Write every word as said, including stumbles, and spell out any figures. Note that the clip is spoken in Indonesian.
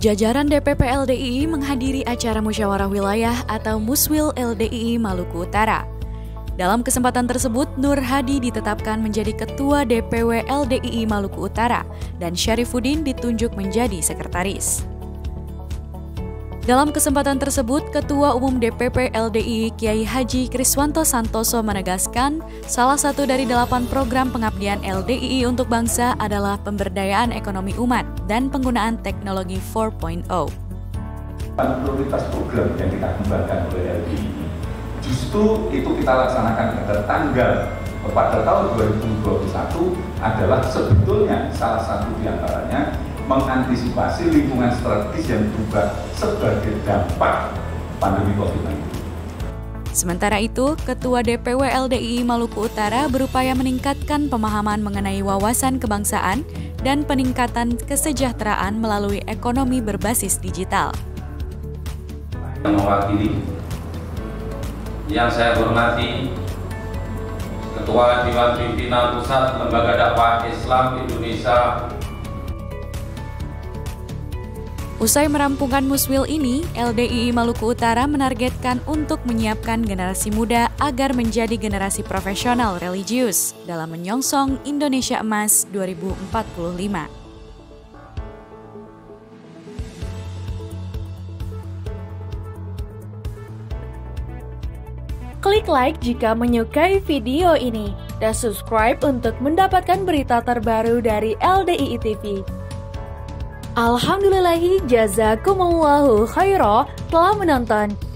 Jajaran D P P L D I I menghadiri acara musyawarah wilayah atau Muswil L D I I Maluku Utara. Dalam kesempatan tersebut, Nur Hadi ditetapkan menjadi Ketua D P W L D I I Maluku Utara dan Syarifuddin ditunjuk menjadi Sekretaris. Dalam kesempatan tersebut, Ketua Umum D P P L D I I Kiai Haji Kriswanto Santoso menegaskan salah satu dari delapan program pengabdian L D I I untuk bangsa adalah pemberdayaan ekonomi umat dan penggunaan teknologi empat titik nol. Prioritas program yang kita kembangkan oleh L D I I justru itu kita laksanakan pada tanggal pada tahun dua ribu dua puluh satu adalah sebetulnya salah satu diantaranya mengantisipasi lingkungan strategis yang berubah sebagai dampak pandemi covid sembilan belas. Sementara itu, Ketua D P W L D I I Maluku Utara berupaya meningkatkan pemahaman mengenai wawasan kebangsaan dan peningkatan kesejahteraan melalui ekonomi berbasis digital. Yang mewakili, yang saya hormati, Ketua Dewan Pimpinan Pusat Lembaga Dakwah Islam Indonesia. Usai merampungkan muswil ini, L D I I Maluku Utara menargetkan untuk menyiapkan generasi muda agar menjadi generasi profesional religius dalam menyongsong Indonesia Emas dua ribu empat puluh lima. Klik like jika menyukai video ini dan subscribe untuk mendapatkan berita terbaru dari L D I I T V. Alhamdulillahi jazakumullahu khairah telah menonton.